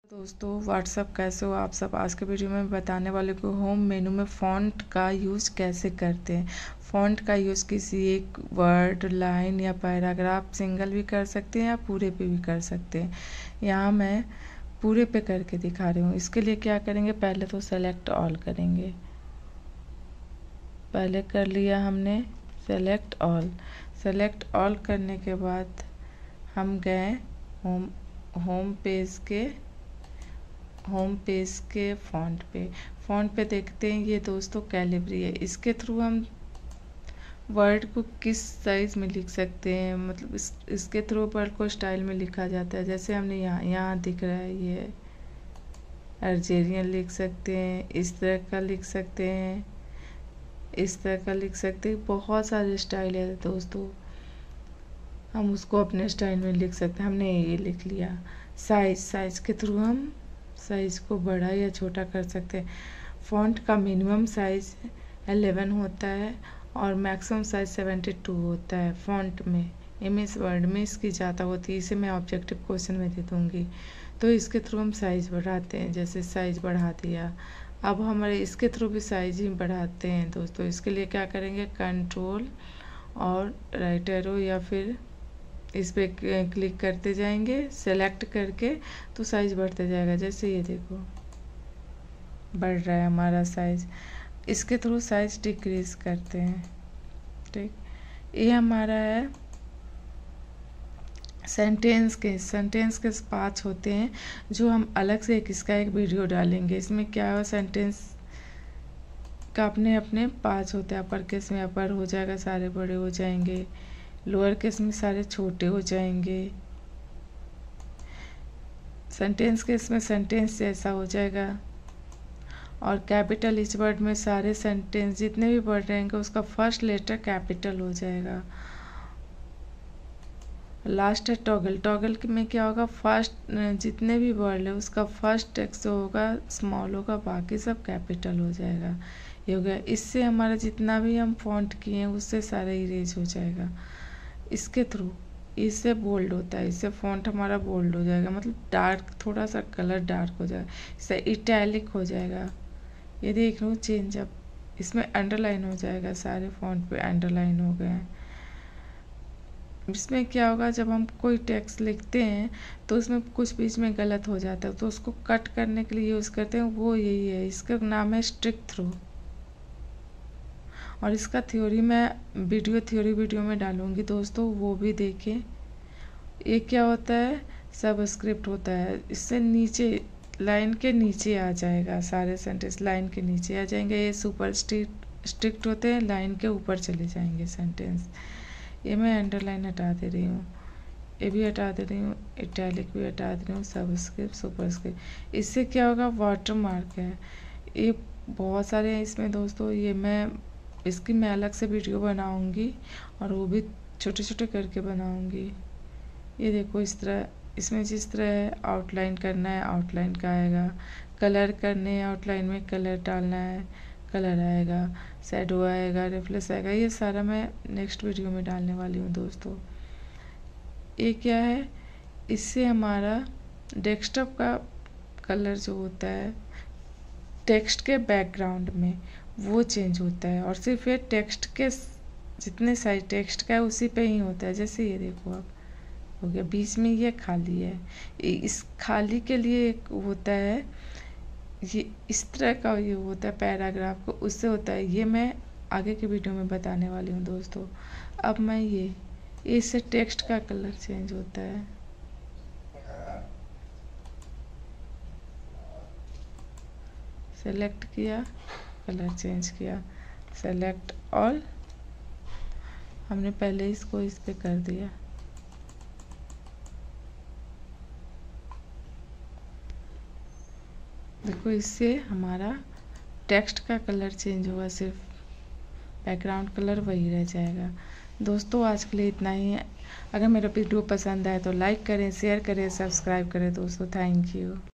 दोस्तों व्हाट्सअप कैसे हो आप सब। आज के वीडियो में बताने वाले को होम मेनू में फ़ॉन्ट का यूज़ कैसे करते हैं। फ़ॉन्ट का यूज़ किसी एक वर्ड, लाइन या पैराग्राफ सिंगल भी कर सकते हैं या पूरे पे भी कर सकते हैं। यहाँ मैं पूरे पे करके दिखा रही हूँ। इसके लिए क्या करेंगे, पहले तो सेलेक्ट ऑल करेंगे। पहले कर लिया हमने सेलेक्ट ऑल। सेलेक्ट ऑल करने के बाद हम गए होम पेज के फ़ॉन्ट पे देखते हैं ये दोस्तों कैलिब्री है। इसके थ्रू हम वर्ड को किस साइज़ में लिख सकते हैं, मतलब इसके थ्रू वर्ड को स्टाइल में लिखा जाता है। जैसे हमने यहाँ दिख रहा है, ये अर्जेरियन लिख सकते हैं, इस तरह का लिख सकते हैं, इस तरह का लिख सकते हैं। बहुत सारे स्टाइल है दोस्तों, हम उसको अपने स्टाइल में लिख सकते हैं। हमने ये लिख लिया। साइज़ के थ्रू हम साइज़ को बड़ा या छोटा कर सकते हैं। फ़ॉन्ट का मिनिमम साइज़ 11 होता है और मैक्सिमम साइज़ 72 होता है फ़ॉन्ट में। इमेज वर्ड में इसकी ज़्यादा होती है, इसे मैं ऑब्जेक्टिव क्वेश्चन में दे दूँगी। तो इसके थ्रू हम साइज़ बढ़ाते हैं, जैसे साइज़ बढ़ा दिया। अब हमारे इसके थ्रू भी साइज़ ही बढ़ाते हैं दोस्तों। इसके लिए क्या करेंगे, कंट्रोल और राइट एरो या फिर इस पर क्लिक करते जाएंगे सेलेक्ट करके, तो साइज़ बढ़ते जाएगा। जैसे ये देखो बढ़ रहा है हमारा साइज़। इसके थ्रू साइज़ डिक्रीज करते हैं। ठीक, ये हमारा है सेंटेंस के 5 होते हैं जो हम अलग से इसका एक वीडियो डालेंगे। इसमें क्या हो, सेंटेंस का अपने 5 होते हैं। अपर केस में अपर हो जाएगा, सारे बड़े हो जाएंगे। लोअर केस में सारे छोटे हो जाएंगे। सेंटेंस केस में सेंटेंस जैसा हो जाएगा। और कैपिटल इच वर्ड में सारे सेंटेंस जितने भी वर्ड रहेंगे उसका फर्स्ट लेटर कैपिटल हो जाएगा। लास्ट है टॉगल में क्या होगा, फर्स्ट जितने भी वर्ड है उसका फर्स्ट टेक्स्ट होगा स्मॉल होगा, बाकी सब कैपिटल हो जाएगा। ये हो गया। इससे हमारा जितना भी हम फॉन्ट किए हैं उससे सारा इरेज हो जाएगा। इसके थ्रू इससे बोल्ड होता है, इससे फॉन्ट हमारा बोल्ड हो जाएगा, मतलब डार्क, थोड़ा सा कलर डार्क हो जाएगा। इससे इटैलिक हो जाएगा। ये देख लो चेंज। अब इसमें अंडरलाइन हो जाएगा, सारे फॉन्ट पे अंडरलाइन हो गए हैं। इसमें क्या होगा, जब हम कोई टेक्स्ट लिखते हैं तो उसमें कुछ बीच में गलत हो जाता है, तो उसको कट करने के लिए यूज़ करते हैं, वो यही है। इसका नाम है स्ट्रिक थ्रू। और इसका थ्योरी मैं वीडियो में डालूंगी दोस्तों, वो भी देखें। ये क्या होता है, सबस्क्रिप्ट होता है। इससे नीचे लाइन के नीचे आ जाएगा, सारे सेंटेंस लाइन के नीचे आ जाएंगे। ये सुपर स्ट्रिक्ट होते हैं, लाइन के ऊपर चले जाएंगे सेंटेंस। ये मैं अंडरलाइन हटा दे रही हूँ, ये भी हटा दे रही हूँ, इटैलिक भी हटा दे रही हूँ, सबस्क्रिप्ट सुपरस्क्रिप्ट। इससे क्या होगा, वाटर मार्क है। ये बहुत सारे हैं इसमें दोस्तों, इसकी मैं अलग से वीडियो बनाऊंगी और वो भी छोटे छोटे करके बनाऊंगी। ये देखो इस तरह, इसमें जिस तरह आउटलाइन करना है आउटलाइन का आएगा, कलर करने हैं आउटलाइन में कलर डालना है कलर आएगा, शैडो आएगा, रिफ्लेक्स आएगा। ये सारा मैं नेक्स्ट वीडियो में डालने वाली हूँ दोस्तों। ये क्या है, इससे हमारा डेस्कटॉप का कलर जो होता है टेक्स्ट के बैकग्राउंड में वो चेंज होता है, और सिर्फ ये टेक्स्ट के जितने साइज टेक्स्ट का है उसी पे ही होता है। जैसे ये देखो अब हो गया, बीच में ये खाली है। इस खाली के लिए एक होता है, ये इस तरह का ये होता है पैराग्राफ को, उससे होता है। ये मैं आगे के वीडियो में बताने वाली हूँ दोस्तों। अब मैं ये इससे टेक्स्ट का कलर चेंज होता है। सेलेक्ट किया, कलर चेंज किया, सेलेक्ट ऑल। हमने पहले इसको इस पे कर दिया। देखो इससे हमारा टेक्स्ट का कलर चेंज होगा, सिर्फ बैकग्राउंड कलर वही रह जाएगा। दोस्तों आज के लिए इतना ही है। अगर मेरा वीडियो पसंद आए तो लाइक करें, शेयर करें, सब्सक्राइब करें दोस्तों। Thank you.